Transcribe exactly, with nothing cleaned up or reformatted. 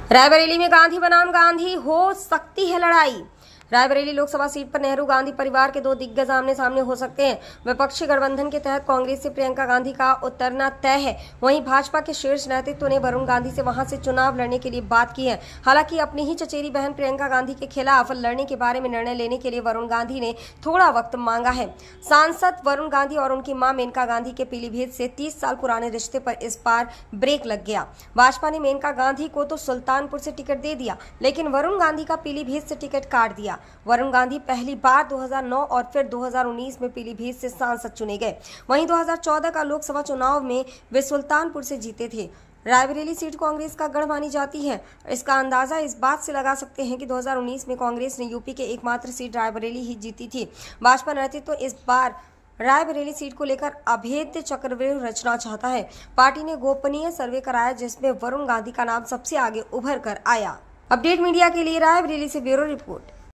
रायबरेली में गांधी बनाम गांधी हो सकती है लड़ाई। रायबरेली लोकसभा सीट पर नेहरू गांधी परिवार के दो दिग्गज आमने सामने हो सकते हैं। विपक्षी गठबंधन के तहत कांग्रेस से प्रियंका गांधी का उतरना तय है। वहीं भाजपा के शीर्ष नेतृत्व ने वरुण गांधी से वहां से चुनाव लड़ने के लिए बात की है। हालांकि अपनी ही चचेरी बहन प्रियंका गांधी के खिलाफ लड़ने के बारे में निर्णय लेने के लिए वरुण गांधी ने थोड़ा वक्त मांगा है। सांसद वरुण गांधी और उनकी मां मेनका गांधी के पीलीभीत से तीस साल पुराने रिश्ते पर इस बार ब्रेक लग गया। भाजपा ने मेनका गांधी को तो सुल्तानपुर से टिकट दे दिया, लेकिन वरुण गांधी का पीलीभीत से टिकट काट दिया। वरुण गांधी पहली बार दो हज़ार नौ और फिर दो हज़ार उन्नीस में पीलीभीत से सांसद चुने गए। वहीं दो हज़ार चौदह का लोकसभा चुनाव में वे सुल्तानपुर से जीते थे। रायबरेली सीट कांग्रेस का गढ़ मानी जाती है। इसका अंदाजा इस बात से लगा सकते हैं कि दो हज़ार उन्नीस में कांग्रेस ने यूपी के एकमात्र सीट रायबरेली ही जीती थी। भाजपा नेतृत्व तो इस बार रायबरेली सीट को लेकर अभेद्य चक्रव्यूह रचना चाहता है। पार्टी ने गोपनीय सर्वे कराया, जिसमें वरुण गांधी का नाम सबसे आगे उभर कर आया। अपडेट मीडिया के लिए रायबरेली से ब्यूरो रिपोर्ट।